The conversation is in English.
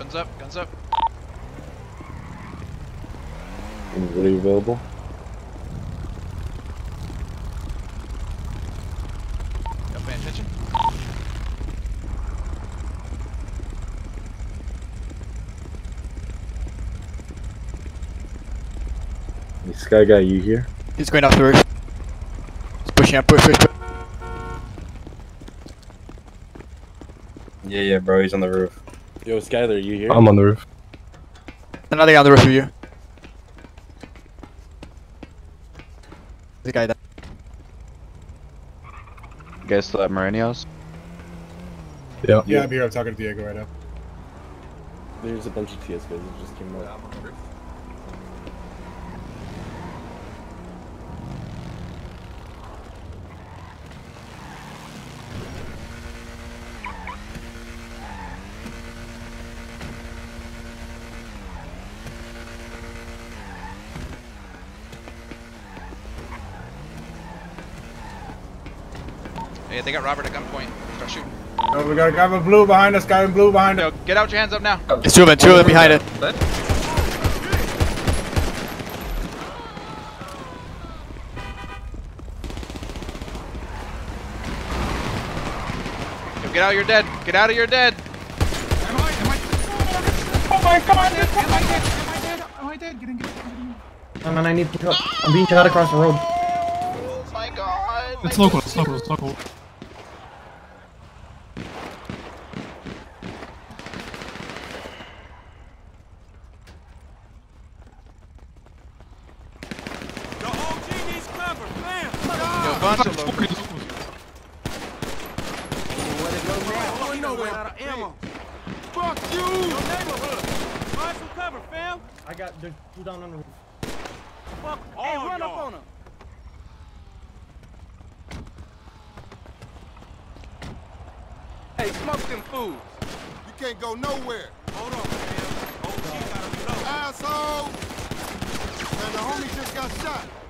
Guns up, guns up. Anybody available? Y'all paying attention? Is Sky Guy, you here? He's going off the roof. He's pushing up, push. Yeah, bro, he's on the roof. Yo, Skyler, you here? I'm on the roof. Another guy on the roof of you. The guy that. You guys still have Merinos? Yeah. Yeah, I'm here. I'm talking to Diego right now. There's a bunch of TS guys that just came out. Hey, they got Robert at gunpoint. Start shooting. Oh, we got a guy in blue behind us. Guy in blue behind us. Yo, get out your hands up now. There's two of them behind it. Yo, get out of your dead. Get out of your dead. Am I? Oh my God! Am I dead? Get in. Man, I need to. I'm being shot across the road. Oh my God. It's local, it's local, it's local. Yo, bunch of locals. Fuck you! Your neighborhood. Find some cover, fam. I got the two down on the roof. Fuck all run up on him. Hey, smoke them fools. You can't go nowhere. Hold on, fam. OG gotta reload. Asshole! Man, the homie just got shot.